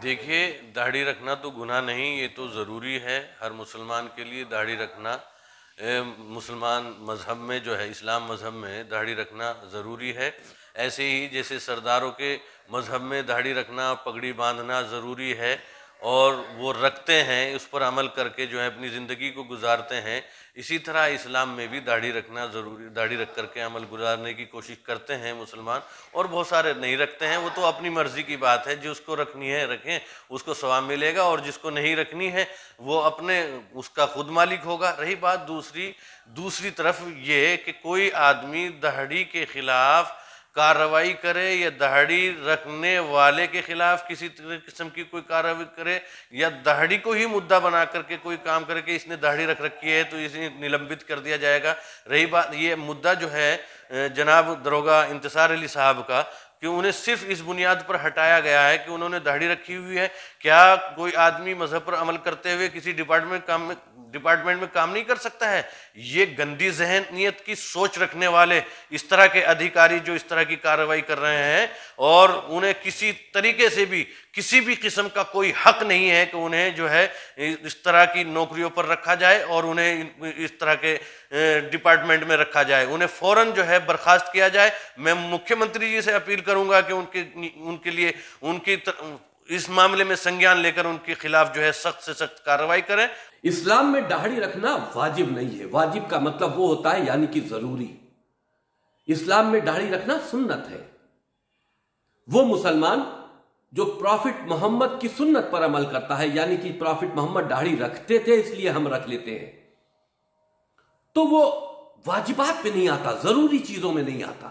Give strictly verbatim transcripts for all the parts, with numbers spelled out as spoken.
देखिए, दाढ़ी रखना तो गुनाह नहीं, ये तो ज़रूरी है हर मुसलमान के लिए दाढ़ी रखना। ए, मुसलमान मज़हब में जो है, इस्लाम मज़हब में दाढ़ी रखना ज़रूरी है। ऐसे ही जैसे सरदारों के मज़हब में दाढ़ी रखना, पगड़ी बांधना ज़रूरी है और वो रखते हैं, उस पर अमल करके जो है अपनी ज़िंदगी को गुजारते हैं। इसी तरह इस्लाम में भी दाढ़ी रखना ज़रूरी, दाढ़ी रख करके अमल गुजारने की कोशिश करते हैं मुसलमान, और बहुत सारे नहीं रखते हैं। वो तो अपनी मर्ज़ी की बात है, जिसको रखनी है रखें, उसको सवाब मिलेगा, और जिसको नहीं रखनी है वो अपने उसका खुद मालिक होगा। रही बात दूसरी दूसरी तरफ ये कि कोई आदमी दाढ़ी के ख़िलाफ़ कार्रवाई करे या दाढ़ी रखने वाले के खिलाफ किसी किस्म की कोई कार्रवाई करे, या दाढ़ी को ही मुद्दा बना करके कोई काम करे कि इसने दाढ़ी रख रखी है तो इसे निलंबित कर दिया जाएगा। रही बात, ये मुद्दा जो है जनाब दरोगा इंतसार अली साहब का, कि उन्हें सिर्फ इस बुनियाद पर हटाया गया है कि उन्होंने दाढ़ी रखी हुई है। क्या कोई आदमी मजहब पर अमल करते हुए किसी डिपार्टमेंट काम में डिपार्टमेंट में काम नहीं कर सकता है? ये गंदी जहनीत की सोच रखने वाले इस तरह के अधिकारी जो इस तरह की कार्रवाई कर रहे हैं, और उन्हें किसी तरीके से भी किसी भी किस्म का कोई हक नहीं है कि उन्हें जो है इस तरह की नौकरियों पर रखा जाए और उन्हें इस तरह के डिपार्टमेंट में रखा जाए। उन्हें फौरन जो है बर्खास्त किया जाए। मैं मुख्यमंत्री जी से अपील करूंगा कि उनके उनके लिए उनकी इस मामले में संज्ञान लेकर उनके खिलाफ जो है सख्त से सख्त कार्रवाई करें। इस्लाम में दाढ़ी रखना वाजिब नहीं है। वाजिब का मतलब वो होता है यानी कि जरूरी। इस्लाम में दाढ़ी रखना सुन्नत है। वो मुसलमान जो प्रॉफिट मोहम्मद की सुन्नत पर अमल करता है, यानी कि प्रॉफिट मोहम्मद दाढ़ी रखते थे इसलिए हम रख लेते हैं, तो वो वाजिबात पे नहीं आता, जरूरी चीजों में नहीं आता।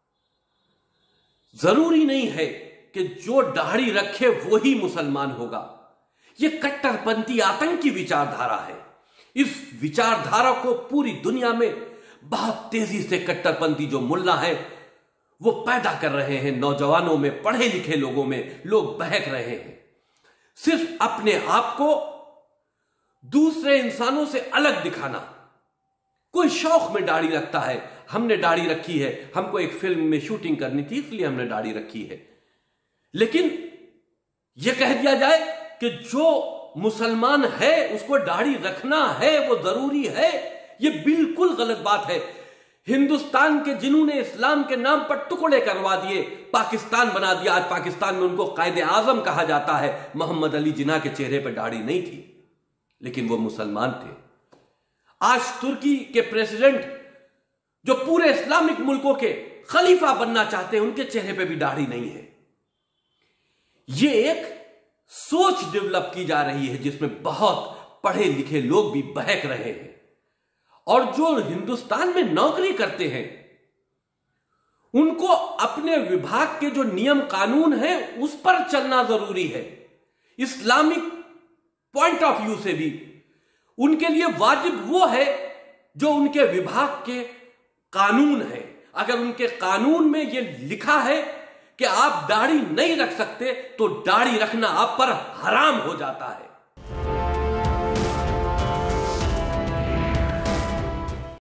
जरूरी नहीं है कि जो दाढ़ी रखे वो ही मुसलमान होगा। यह कट्टरपंथी आतंकी विचारधारा है। इस विचारधारा को पूरी दुनिया में बहुत तेजी से कट्टरपंथी जो मुल्ला है वो पैदा कर रहे हैं। नौजवानों में, पढ़े लिखे लोगों में लोग बहक रहे हैं। सिर्फ अपने आप को दूसरे इंसानों से अलग दिखाना। कोई शौक में दाढ़ी रखता है, हमने दाढ़ी रखी है, हमको एक फिल्म में शूटिंग करनी थी इसलिए हमने दाढ़ी रखी है। लेकिन यह कह दिया जाए कि जो मुसलमान है उसको दाढ़ी रखना है, वो जरूरी है, यह बिल्कुल गलत बात है। हिंदुस्तान के जिन्होंने इस्लाम के नाम पर टुकड़े करवा दिए, पाकिस्तान बना दिया, आज पाकिस्तान में उनको कायदे आजम कहा जाता है। मोहम्मद अली जिन्ना के चेहरे पर दाढ़ी नहीं थी, लेकिन वो मुसलमान थे। आज तुर्की के प्रेसिडेंट जो पूरे इस्लामिक मुल्कों के खलीफा बनना चाहते हैं, उनके चेहरे पे भी दाढ़ी नहीं है। यह एक सोच डेवलप की जा रही है जिसमें बहुत पढ़े लिखे लोग भी बहक रहे हैं, और जो हिंदुस्तान में नौकरी करते हैं उनको अपने विभाग के जो नियम कानून है उस पर चलना जरूरी है। इस्लामिक पॉइंट ऑफ व्यू से भी उनके लिए वाजिब वो है जो उनके विभाग के कानून है। अगर उनके कानून में यह लिखा है कि आप दाढ़ी नहीं रख सकते तो दाढ़ी रखना आप पर हराम हो जाता है।